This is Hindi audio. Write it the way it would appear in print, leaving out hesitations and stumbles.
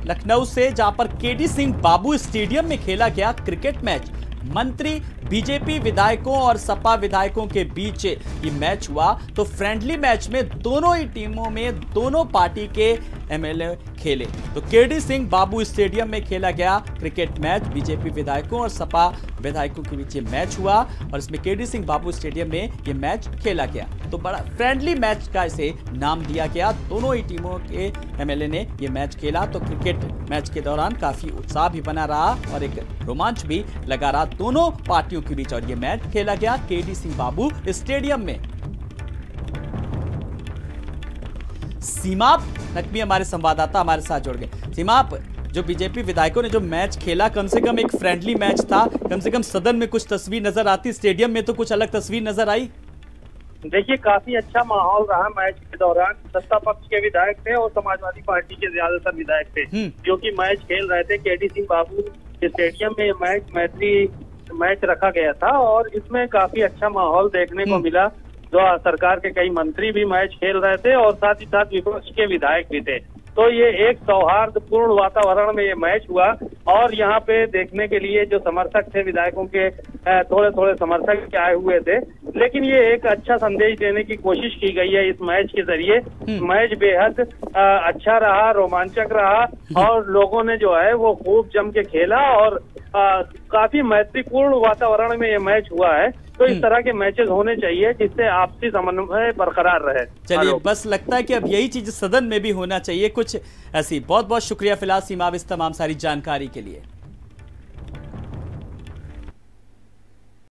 लखनऊ से, जहां पर केडी सिंह बाबू स्टेडियम में खेला गया क्रिकेट मैच। मंत्री, बीजेपी विधायकों और सपा विधायकों के बीच ये मैच हुआ। तो फ्रेंडली मैच में दोनों ही टीमों में दोनों पार्टी के एमएलए खेले। तो केडी सिंह बाबू स्टेडियम में खेला गया क्रिकेट मैच। बीजेपी विधायकों और सपा विधायकों के बीच ये मैच हुआ और इसमें केडी सिंह बाबू स्टेडियम में ये मैच खेला गया। तो बड़ा फ्रेंडली मैच का इसे नाम दिया गया। दोनों ही टीमों के एमएलए ने ये मैच खेला। तो क्रिकेट मैच के दौरान काफी उत्साह भी बना रहा और एक रोमांच भी लगा रहा दोनों पार्टियों के बीच। और ये मैच खेला गया केडी सिंह बाबू स्टेडियम में। सीमाप नकवी हमारे संवाददाता हमारे साथ जुड़ गए। सीमाप, जो बीजेपी विधायकों ने जो मैच खेला, कम से कम एक फ्रेंडली मैच था, कम से कम सदन में कुछ तस्वीर नजर आती, स्टेडियम में तो कुछ अलग तस्वीर नजर आई। देखिए, काफी अच्छा माहौल रहा मैच के दौरान। सत्ता पक्ष के विधायक थे और समाजवादी पार्टी के ज्यादातर विधायक थे जो कि मैच खेल रहे थे। केडी सिंह बाबू स्टेडियम में मैत्री मैच रखा गया था और इसमें काफी अच्छा माहौल देखने को मिला। जो सरकार के कई मंत्री भी मैच खेल रहे थे और साथ ही साथ विपक्ष के विधायक भी थे। तो ये एक सौहार्दपूर्ण वातावरण में ये मैच हुआ और यहाँ पे देखने के लिए जो समर्थक थे विधायकों के थोड़े थोड़े समर्थक आए हुए थे। लेकिन ये एक अच्छा संदेश देने की कोशिश की गई है इस मैच के जरिए। मैच बेहद अच्छा रहा, रोमांचक रहा और लोगों ने जो है वो खूब जम के खेला और काफी मैत्रीपूर्ण वातावरण में ये मैच हुआ है। तो इस तरह के मैचेस होने चाहिए जिससे आपसी समन्वय बरकरार रहे। चलिए, बस लगता है कि अब यही चीज सदन में भी होना चाहिए कुछ ऐसी। बहुत बहुत शुक्रिया फिलहाल सीमा, इस तमाम सारी जानकारी के लिए।